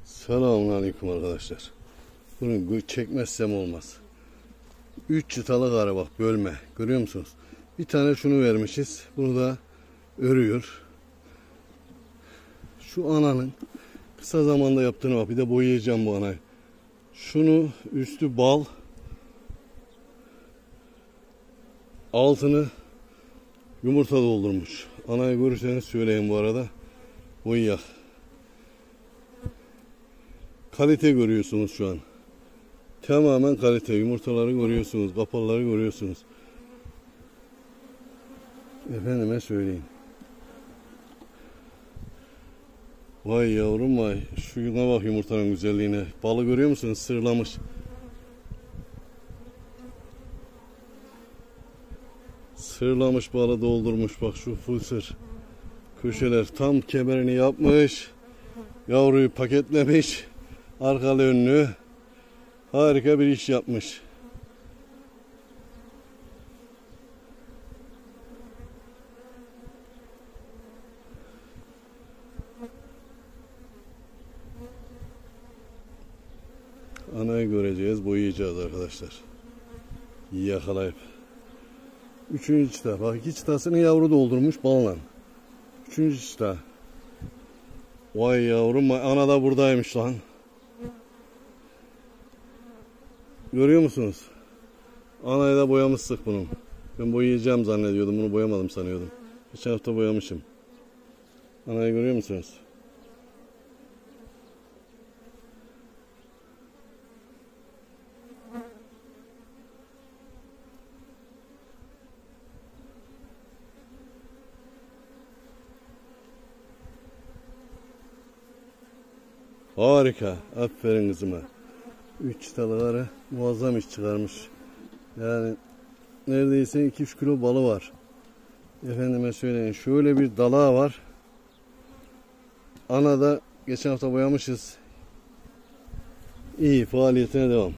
Selamünaleyküm arkadaşlar. Bunu çekmezsem olmaz. 3 çıtalık arı bak, bölme. Görüyor musunuz? Bir tane şunu vermişiz. Bunu da örüyor. Şu ananın kısa zamanda yaptığını bak. Bir de boyayacağım bu anayı. Şunu üstü bal, altını yumurta doldurmuş. Anayı görürseniz söyleyin bu arada. Boyayak. Kalite görüyorsunuz şu an. Tamamen kalite. Yumurtaları görüyorsunuz. Kapalıları görüyorsunuz. Efendime söyleyeyim. Vay yavrum vay. Şuna bak yumurtanın güzelliğine. Balı görüyor musunuz? Sırlamış. Sırlamış balı doldurmuş. Bak şu full sır. Köşeler tam kemerini yapmış. Yavruyu paketlemiş. Arkalı önlü. Harika bir iş yapmış. Anayı göreceğiz, boyayacağız arkadaşlar. Yakalayıp. 3. çıta. Bak 2 çıtasını yavru doldurmuş balla. 3. çıta. Vay yavrum, ana da buradaymış lan. Görüyor musunuz? Anayı da boyamıştık bunun. Ben boyayacağım zannediyordum. Bunu boyamadım sanıyordum. Geçen hafta boyamışım. Anayı görüyor musunuz? Harika. Aferin kızıma. 3 çıtalıları muazzam iş çıkarmış. Yani neredeyse 2-3 kilo balı var. Efendime söyleyin. Şöyle bir dalağı var. Ana da geçen hafta boyamışız. İyi, faaliyetine devam.